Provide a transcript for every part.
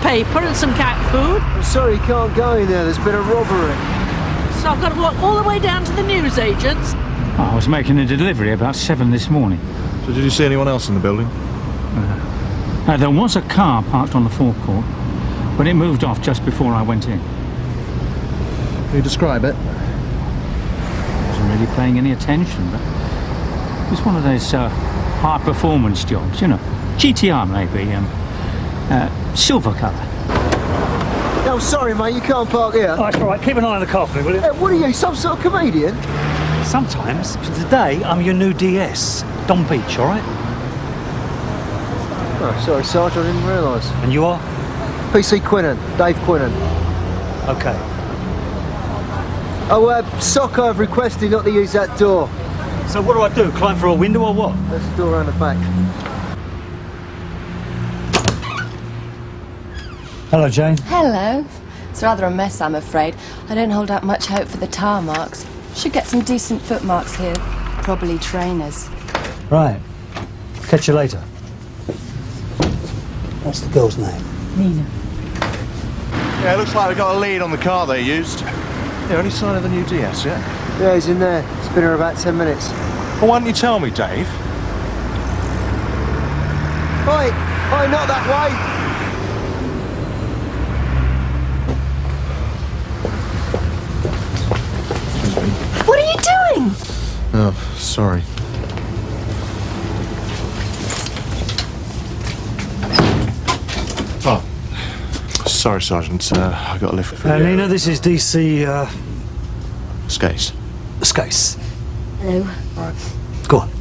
paper and some cat food. I'm sorry you can't go in there, there's been a robbery. So I've got to walk all the way down to the newsagents. I was making a delivery about 7 this morning. So did you see anyone else in the building? There was a car parked on the forecourt, but it moved off just before I went in. Can you describe it? Wasn't really paying any attention, but it was one of those high-performance jobs, you know. GTR maybe, silver colour. Oh, sorry mate, you can't park here. Oh, that's all right. Keep an eye on the car for me, will you? What are you, some sort of comedian? Sometimes. But today, I'm your new DS, Don Beach, all right? Oh, sorry, Sarge, I didn't realise. And you are? PC Quinnen, Dave Quinnen. Okay. Oh, Sock, I've requested not to use that door. So what do I do? Climb through a window or what? There's a door around the back. Hello, Jane. Hello. It's rather a mess, I'm afraid. I don't hold out much hope for the tar marks. Should get some decent footmarks here. Probably trainers. Right. Catch you later. What's the girl's name? Nina. Yeah, it looks like we got a lead on the car they used. Yeah, any sign of the new DS yet? Yeah, he's in there. It's been here about 10 minutes. Well, why don't you tell me, Dave? Oi! Oi, not that way! What are you doing? Oh, sorry. Oh, sorry, Sergeant. I got a lift for you. Nina, this is DC, Skase. Skase. Hello. Right. Go on.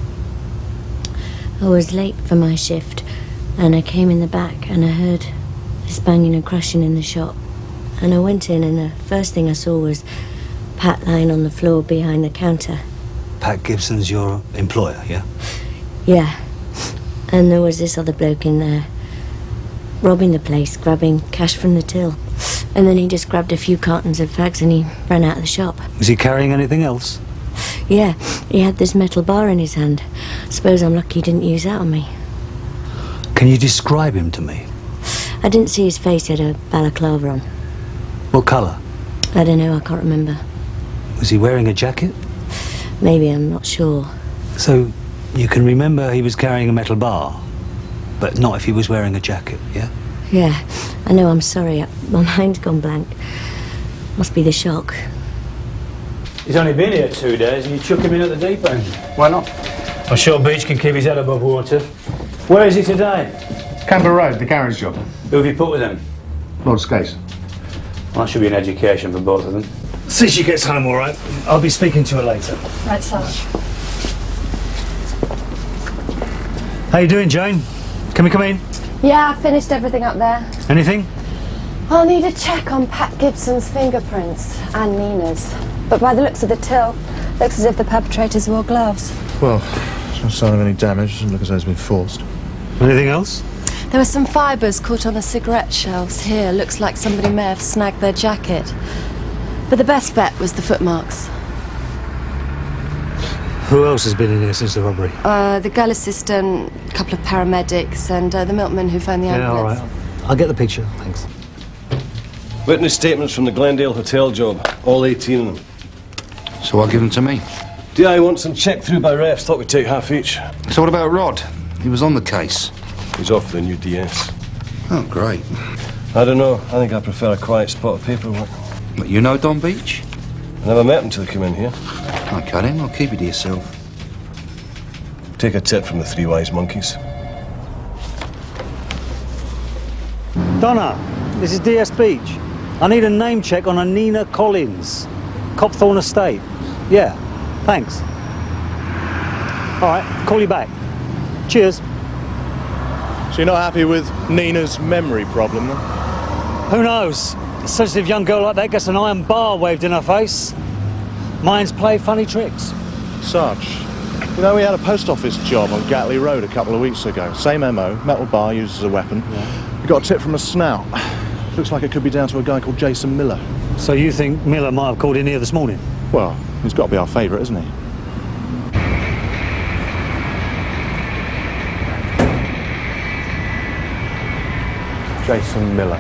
I was late for my shift, and I came in the back and I heard this banging and crashing in the shop. And I went in, and the first thing I saw was Pat lying on the floor behind the counter. Pat Gibson's your employer, yeah? Yeah. And there was this other bloke in there, robbing the place, grabbing cash from the till. And then he just grabbed a few cartons of fags and he ran out of the shop. Was he carrying anything else? Yeah, he had this metal bar in his hand. Suppose I'm lucky he didn't use that on me. Can you describe him to me? I didn't see his face, he had a balaclava on. What colour? I don't know, I can't remember. Was he wearing a jacket? Maybe, I'm not sure. So, you can remember he was carrying a metal bar, but not if he was wearing a jacket, yeah? Yeah, I know, I'm sorry. My mind's gone blank. Must be the shock. He's only been here 2 days and you chuck him in at the deep end. Why not? I'm sure Beach can keep his head above water. Where is he today? Camber Road, the garage job. Who have you put with him? Lord Skase. Well, that should be an education for both of them. See she gets home all right. I'll be speaking to her later. Right, Sarge. How you doing, Jane? Can we come in? Yeah, I finished everything up there. Anything? I'll need a check on Pat Gibson's fingerprints and Nina's. But by the looks of the till, looks as if the perpetrators wore gloves. Well, there's no sign of any damage. Doesn't look as though it's been forced. Anything else? There were some fibres caught on the cigarette shelves here. Looks like somebody may have snagged their jacket. But the best bet was the footmarks. Who else has been in here since the robbery? The girl assistant, a couple of paramedics, and the milkman who phoned the ambulance. Yeah, all right. I'll get the picture, thanks. Witness statements from the Glendale Hotel job, all 18 of them. So I'll give them to me. DI wants them checked through by refs, thought we'd take half each. So what about Rod? He was on the case. He's off for the new DS. Oh, great. I don't know, I think I prefer a quiet spot of paperwork. But you know Don Beach? I never met him till he came in here. Okay then, I'll keep it to yourself. Take a tip from the three wise monkeys. Donna, this is DS Beach. I need a name check on a Nina Collins. Copthorne Estate. Yeah, thanks. All right, call you back. Cheers. So you're not happy with Nina's memory problem, then? Who knows? A sensitive young girl like that gets an iron bar waved in her face. Minds play funny tricks. Sarge, you know we had a post office job on Gatley Road a couple of weeks ago. Same MO, metal bar used as a weapon. Yeah. We got a tip from a snout. Looks like it could be down to a guy called Jason Miller. So you think Miller might have called in here this morning? Well, he's got to be our favourite, isn't he? Jason Miller.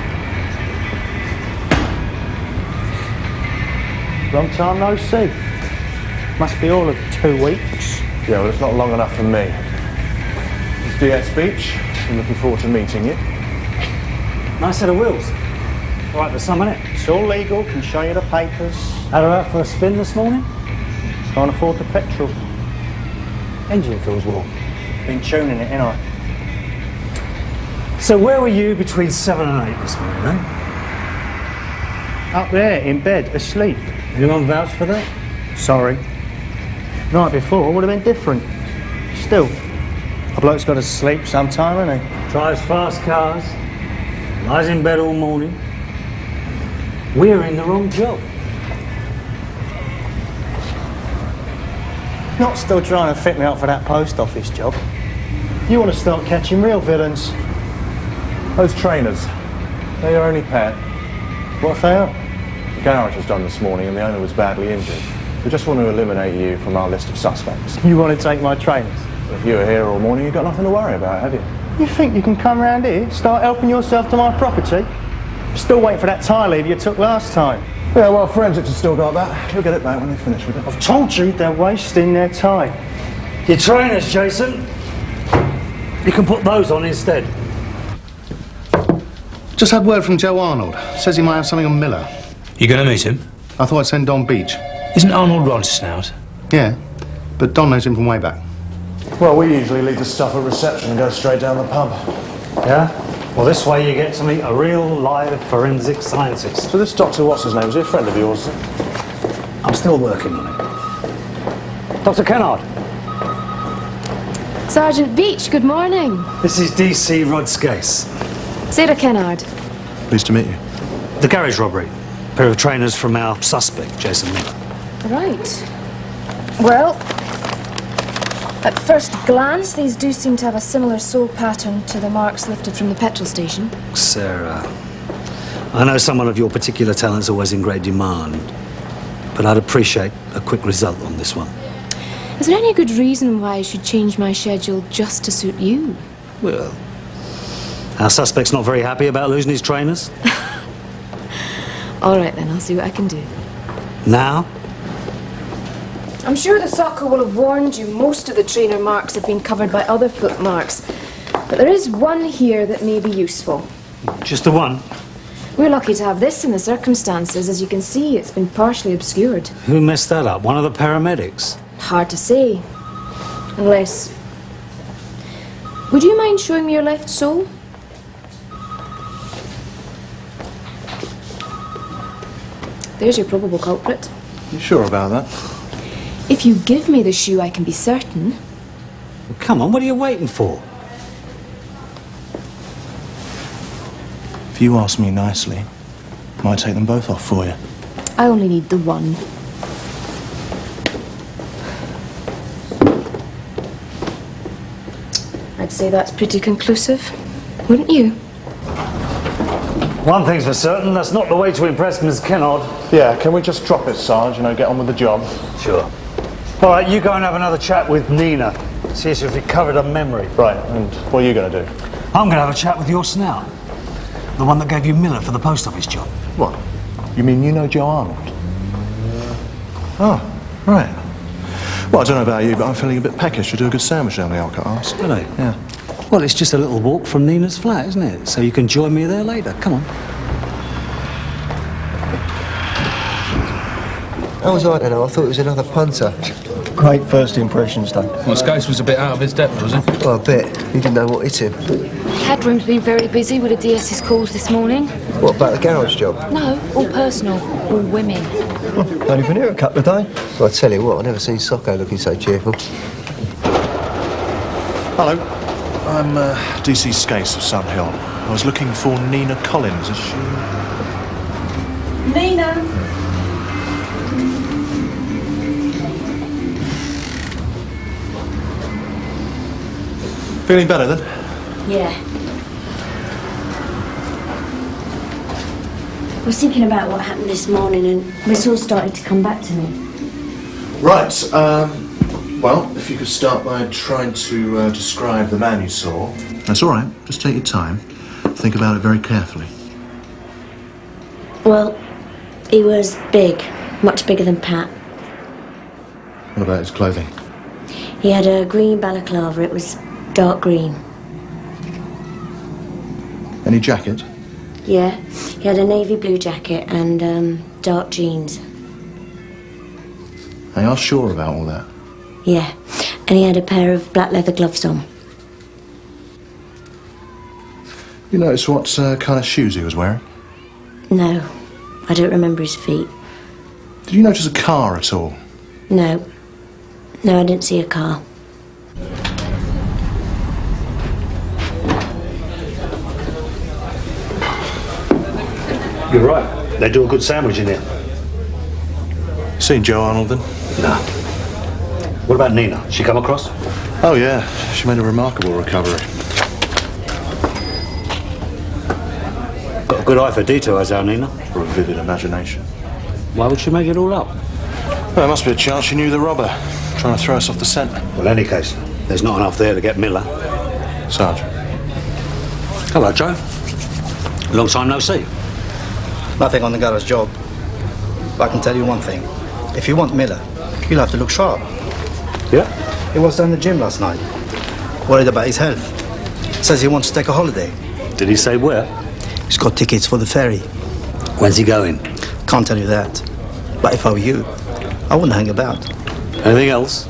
Long time no see. Must be all of 2 weeks. Yeah, well, it's not long enough for me. It's DS Beach. I'm looking forward to meeting you. Nice set of wheels. All right for some, innit? It's all legal, can show you the papers. Had her out for a spin this morning? Can't afford the petrol. Engine feels warm. Been tuning it, ain't I? So where were you between 7 and 8 this morning, eh? Up there, in bed, asleep. Anyone vouch for that? Sorry. Night before would have been different. Still, a bloke's got to sleep sometime, hasn't he? Drives fast cars, lies in bed all morning. We're in the wrong job. Not still trying to fit me up for that post office job. You want to start catching real villains. Those trainers, they're your only pet. What if they are? The garage was done this morning and the owner was badly injured. We just want to eliminate you from our list of suspects. You want to take my trainers? If you were here all morning, you've got nothing to worry about, have you? You think you can come round here, start helping yourself to my property? Still waiting for that tyre lever you took last time. Yeah, well, forensics have still got that. We'll get it back when they finish with it. I've told you they're wasting their time. Your trainers, Jason. You can put those on instead. Just had word from Joe Arnold. Says he might have something on Miller. You going to meet him? I thought I'd send Don Beach. Isn't Arnold Rod's snout? Yeah, but Don knows him from way back. Well, we usually leave the stuff at reception and go straight down the pub. Yeah? Well, this way you get to meet a real, live forensic scientist. So this Dr. What's-his-name, is he a friend of yours? I'm still working on it. Dr. Kennard. Sergeant Beach, good morning. This is DC Rod Skase. Sarah Kennard. Pleased to meet you. The garage robbery. A pair of trainers from our suspect, Jason Miller. Right. Well, at first glance, these do seem to have a similar sole pattern to the marks lifted from the petrol station. Sarah, I know someone of your particular talent's always in great demand, but I'd appreciate a quick result on this one. Is there any good reason why I should change my schedule just to suit you? Well, our suspect's not very happy about losing his trainers. All right then, I'll see what I can do. Now? I'm sure the soccer will have warned you most of the trainer marks have been covered by other footmarks, but there is one here that may be useful. Just the one? We're lucky to have this in the circumstances. As you can see, it's been partially obscured. Who messed that up? One of the paramedics? Hard to say. Unless... Would you mind showing me your left sole? There's your probable culprit. You sure about that? If you give me the shoe, I can be certain. Well, come on, what are you waiting for? If you ask me nicely, I might take them both off for you. I only need the one. I'd say that's pretty conclusive, wouldn't you? One thing's for certain, that's not the way to impress Miss Kennard. Yeah, can we just drop it, Sarge, get on with the job? Sure. All right, you go and have another chat with Nina. See if she's recovered her memory. Right, and what are you going to do? I'm going to have a chat with your snout. The one that gave you Miller for the post office job. What? You mean you know Joe Arnold? Oh, right. Well, I don't know about you, but I'm feeling a bit peckish to do a good sandwich down the Alcatraz. Really? Yeah. Well, it's just a little walk from Nina's flat, isn't it? So you can join me there later. Come on. How was I to know? I thought it was another punter. Great first impressions, though. Well, Skase was a bit out of his depth, was he? Well, I bet. He didn't know what hit him. Headroom's been very busy with the DS's calls this morning. What, about the garage job? No, all personal, all women. Only been here a couple of days. Well, I tell you what, I've never seen Socko looking so cheerful. Hello. I'm DC Skase of Sun Hill. I was looking for Nina Collins. Is she... Nina! Feeling better then? Yeah. I was thinking about what happened this morning and this all started to come back to me. Right, well, if you could start by trying to describe the man you saw. That's all right, just take your time. Think about it very carefully. Well, he was big, much bigger than Pat. What about his clothing? He had a green balaclava. It was dark green. Any jacket? Yeah, he had a navy blue jacket and dark jeans. Are you sure about all that? Yeah, and he had a pair of black leather gloves on. You notice what kind of shoes he was wearing? No, I don't remember his feet. Did you notice a car at all? No. No, I didn't see a car. You're right. They do a good sandwich in here. Seen Joe Arnold then? No. What about Nina? She come across? Oh yeah, she made a remarkable recovery. Got a good eye for detail, has our Nina? Or a vivid imagination. Why would she make it all up? Well, there must be a chance she knew the robber, trying to throw us off the scent. Well, in any case, there's not enough there to get Miller. Sarge. Hello, Joe. Long time no see. Nothing on the garage job. But I can tell you one thing. If you want Miller, you'll have to look sharp. Yeah? He was down the gym last night. Worried about his health. Says he wants to take a holiday. Did he say where? He's got tickets for the ferry. When's he going? Can't tell you that. But if I were you, I wouldn't hang about. Anything else?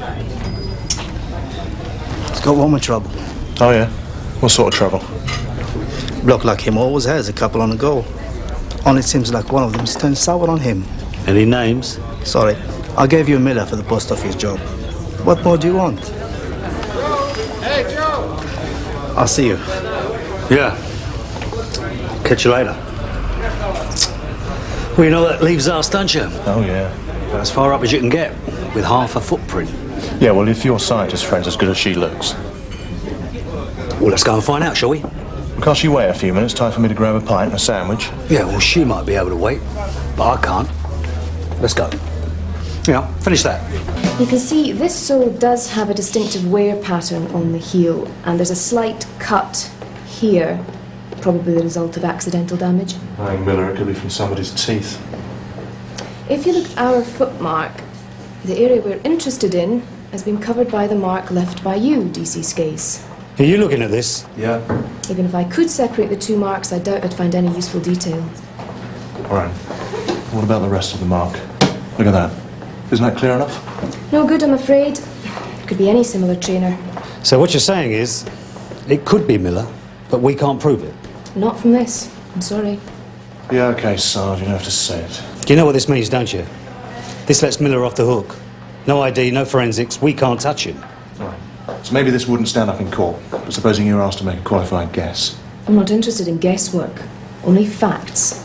He's got woman trouble. Oh yeah? What sort of trouble? Bloke like him always has a couple on the go. Only it seems like one of them's turned sour on him. Any names? Sorry, I gave you a Miller for the post office job. What more do you want? Hey, Joe! I'll see you. Yeah. Catch you later. Well, you know that leaves us, don't you? Oh yeah. About as far up as you can get, with half a footprint. Yeah, well, if your scientist friend's as good as she looks. Well, let's go and find out, shall we? Can't she wait a few minutes? Time for me to grab a pint and a sandwich. Yeah, well, she might be able to wait, but I can't. Let's go. Yeah, finish that. You can see this sole does have a distinctive wear pattern on the heel, and there's a slight cut here, probably the result of accidental damage. I think Miller, it could be from somebody's teeth. If you look at our footmark, the area we're interested in has been covered by the mark left by you, DC Skase. Are you looking at this? Yeah. Even if I could separate the two marks, I doubt I'd find any useful detail. All right. What about the rest of the mark? Look at that. Isn't that clear enough? No good, I'm afraid. Could be any similar trainer. So what you're saying is, it could be Miller, but we can't prove it. Not from this. I'm sorry. Yeah, okay, Sarge, you don't have to say it. Do you know what this means, don't you? This lets Miller off the hook. No ID, no forensics, we can't touch him. All right. So maybe this wouldn't stand up in court, but supposing you were asked to make a qualified guess. I'm not interested in guesswork. Only facts.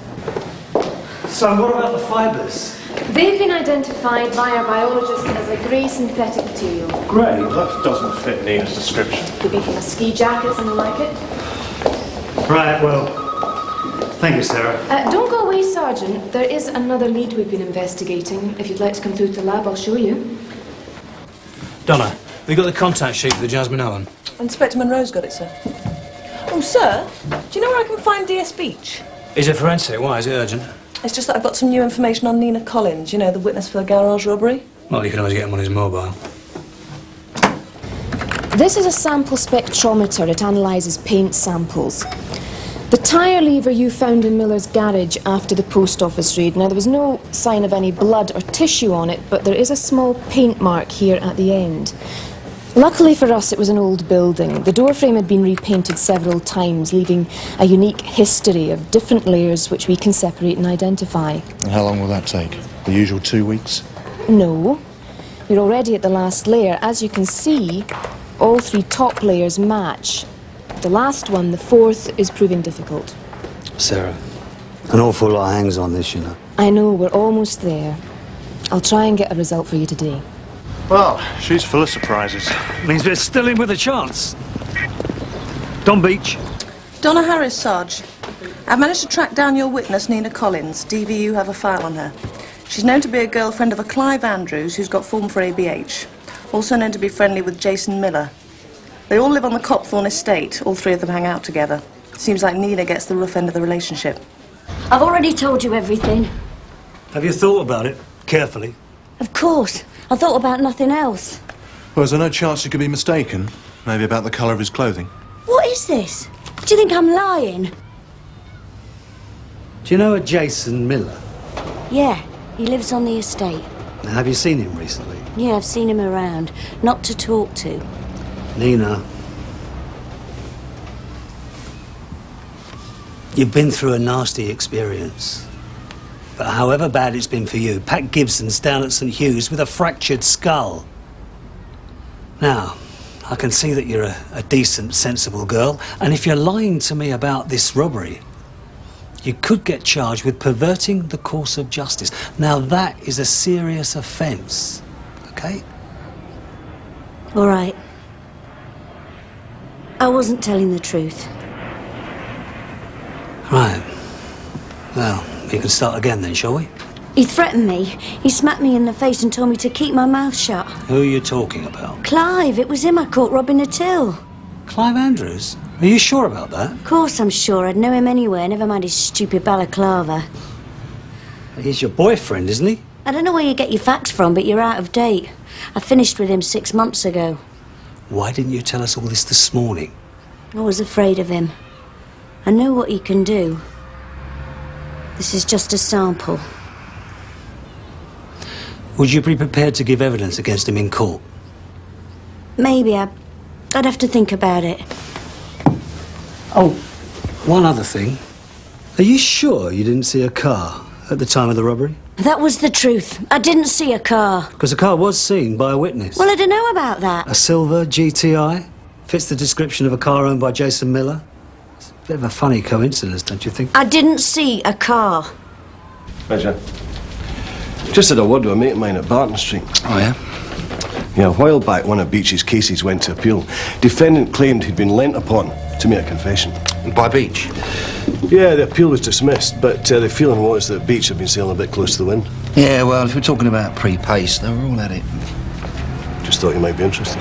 So what about the fibres? They've been identified by our biologist as a grey synthetic material. Grey? That doesn't fit Nina's description. Could be from a ski jacket, something like it. Right, well, thank you, Sarah. Don't go away, Sergeant. There is another lead we've been investigating. If you'd like to come through to the lab, I'll show you. Donna, we got the contact sheet for the Jasmine Allen. Inspector Monroe's got it, sir. Oh, sir, do you know where I can find DS Beach? Is it forensic? Why? Is it urgent? It's just that I've got some new information on Nina Collins, you know, the witness for the garage robbery. Well, you can always get him on his mobile. This is a sample spectrometer. It analyses paint samples. The tyre lever you found in Miller's garage after the post office raid. Now, there was no sign of any blood or tissue on it, but there is a small paint mark here at the end. Luckily for us, it was an old building. The doorframe had been repainted several times, leaving a unique history of different layers which we can separate and identify. And how long will that take? The usual 2 weeks? No. We're already at the last layer. As you can see, all three top layers match. The last one, the fourth, is proving difficult. Sarah, an awful lot hangs on this, you know. I know, we're almost there. I'll try and get a result for you today. Well, she's full of surprises. Means we're still in with a chance. Don Beach. Donna Harris, Sarge. I've managed to track down your witness, Nina Collins. DVU have a file on her. She's known to be a girlfriend of a Clive Andrews who's got form for ABH. Also known to be friendly with Jason Miller. They all live on the Copthorne estate. All three of them hang out together. Seems like Nina gets the rough end of the relationship. I've already told you everything. Have you thought about it carefully? Of course. I thought about nothing else. Well, is there no chance you could be mistaken? Maybe about the colour of his clothing? What is this? Do you think I'm lying? Do you know a Jason Miller? Yeah, he lives on the estate. Now, have you seen him recently? Yeah, I've seen him around. Not to talk to. Nina. You've been through a nasty experience. But however bad it's been for you, Pat Gibson's down at St. Hugh's with a fractured skull. Now, I can see that you're a decent, sensible girl, and if you're lying to me about this robbery, you could get charged with perverting the course of justice. Now, that is a serious offence, okay? All right. I wasn't telling the truth. Right. Well, we can start again then, shall we? He threatened me. He smacked me in the face and told me to keep my mouth shut. Who are you talking about? Clive, it was him I caught robbing a till. Clive Andrews? Are you sure about that? Of course I'm sure. I'd know him anywhere, never mind his stupid balaclava. He's your boyfriend, isn't he? I don't know where you get your facts from, but you're out of date. I finished with him 6 months ago. Why didn't you tell us all this morning? I was afraid of him. I know what he can do. This is just a sample. Would you be prepared to give evidence against him in court? Maybe. I'd have to think about it. Oh, one other thing. Are you sure you didn't see a car at the time of the robbery? That was the truth. I didn't see a car. Because the car was seen by a witness. Well, I don't know about that. A silver GTI? Fits the description of a car owned by Jason Miller? It's a bit of a funny coincidence, don't you think? I didn't see a car. Pleasure. Just had a word with a mate of mine at Barton Street. Oh, yeah? Yeah, a while back, one of Beach's cases went to appeal. Defendant claimed he'd been lent upon to make a confession. By Beach? Yeah, the appeal was dismissed, but the feeling was that Beach had been sailing a bit close to the wind. Yeah, well, if we're talking about pre-pace, they were all at it. Just thought you might be interested.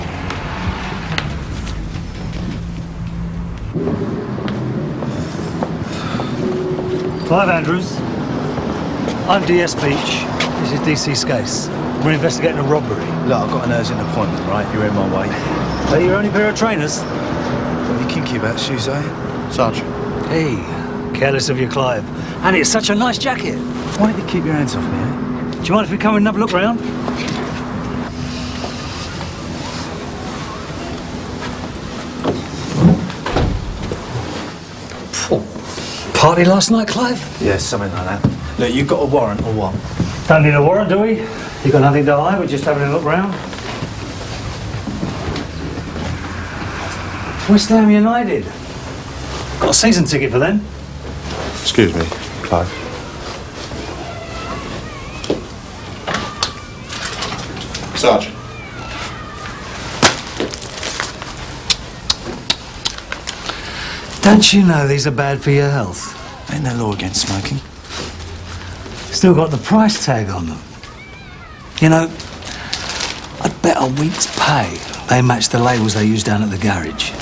Clive Andrews. I'm DS Beach. This is DC Skase. We're investigating a robbery. Look, I've got an urgent appointment, right? You're in my way. Are you your only pair of trainers? What are you kinky about, shoes, eh? Sarge. Hey, careless of you, Clive. And it's such a nice jacket. Why don't you keep your hands off me, eh? Do you mind if we come and have a look round? Party last night, Clive? Yeah, something like that. Look, you got a warrant or what? Don't need a warrant, do we? You got nothing to hide, we're just having a look round. West Ham United. Got a season ticket for them. Excuse me, Clive. Sarge. Don't you know these are bad for your health? Ain't no law against smoking. Still got the price tag on them. You know, I'd bet a week's pay they match the labels they use down at the garage.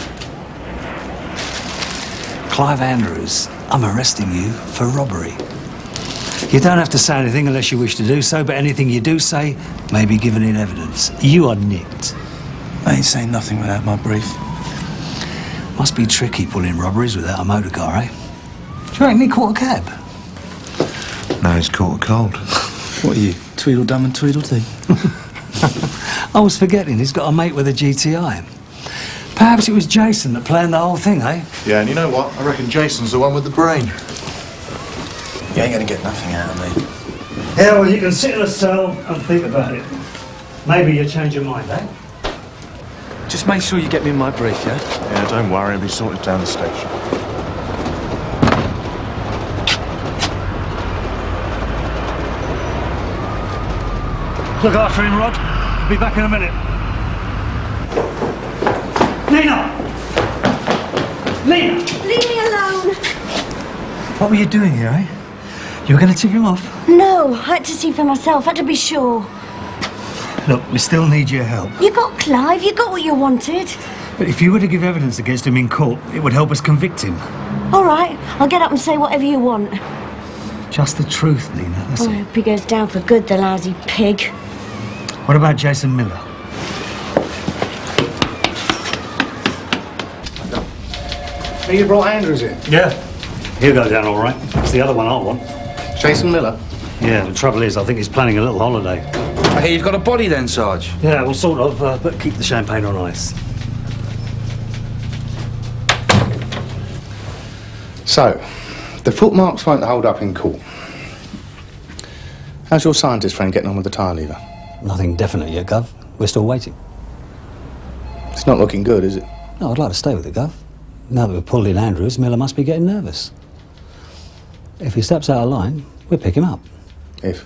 Clive Andrews, I'm arresting you for robbery. You don't have to say anything unless you wish to do so, but anything you do say may be given in evidence. You are nicked. I ain't saying nothing without my brief. Must be tricky pulling robberies without a motor car, eh? Do you reckon he caught a cab? No, he's caught a cold. What are you, Tweedledum and Tweedledee? I was forgetting, he's got a mate with a GTI. Perhaps it was Jason that planned the whole thing, eh? Yeah, and you know what? I reckon Jason's the one with the brain. You ain't gonna get nothing out of me. Yeah, well, you can sit in a cell and think about it. Maybe you'll change your mind, eh? Just make sure you get me my brief, yeah? Yeah, don't worry, it'll be sorted down the station. Look after him, Rod. I'll be back in a minute. Nina! Nina! Leave me alone. What were you doing here, eh? You were going to tip him off? No, I had to see for myself. I had to be sure. Look, we still need your help. You got Clive. You got what you wanted. But if you were to give evidence against him in court, it would help us convict him. All right, I'll get up and say whatever you want. Just the truth, Nina, that's I it. hope he goes down for good, the lousy pig. What about Jason Miller? You brought Andrews in? Yeah. He'll go down all right. It's the other one I want. Jason Miller? Yeah, the trouble is, I think he's planning a little holiday. I hear you've got a body then, Sarge. Yeah, well, sort of, but keep the champagne on ice. So, the footmarks won't hold up in court. How's your scientist friend getting on with the tyre lever? Nothing definite yet, Gov. We're still waiting. It's not looking good, is it? No, I'd like to stay with it, Gov. Now that we've pulled in Andrews, Miller must be getting nervous. If he steps out of line, we'll pick him up. If.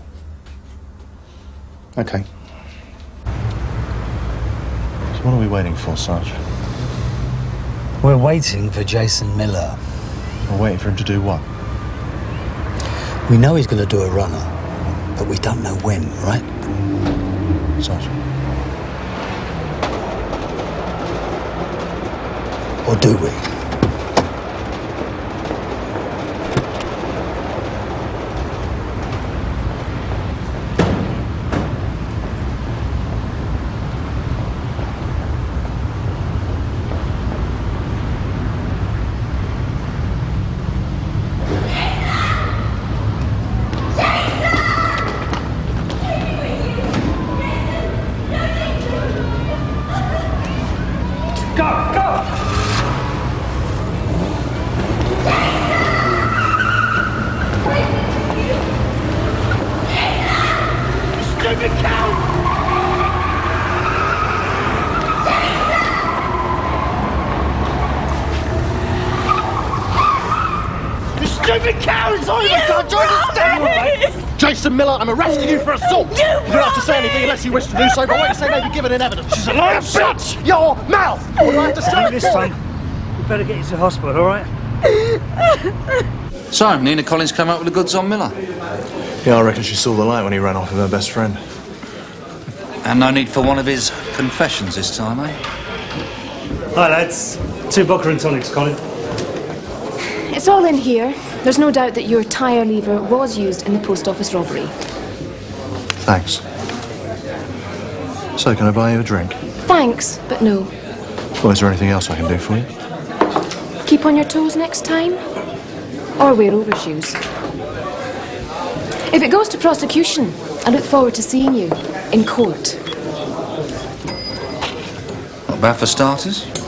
Okay. So what are we waiting for, Sarge? We're waiting for Jason Miller. We're waiting for him to do what? We know he's going to do a runner, but we don't know when, right? Sarge. Or do we? Jason Miller, I'm arresting you for assault! You don't have to say anything unless you wish to do so, but what you say may be given in evidence. She's a liar! Shut your mouth! What do I have to say? This time, we better get you to hospital, all right? So, Nina Collins come up with the goods on Miller. Yeah, I reckon she saw the light when he ran off with her best friend. And no need for one of his confessions this time, eh? Hi, lads. 2 vodka and tonics, Colin. It's all in here. There's no doubt that your tyre lever was used in the post office robbery. Thanks. So, can I buy you a drink? Thanks, but no. Well, is there anything else I can do for you? Keep on your toes next time? Or wear overshoes. If it goes to prosecution, I look forward to seeing you in court. Not bad for starters.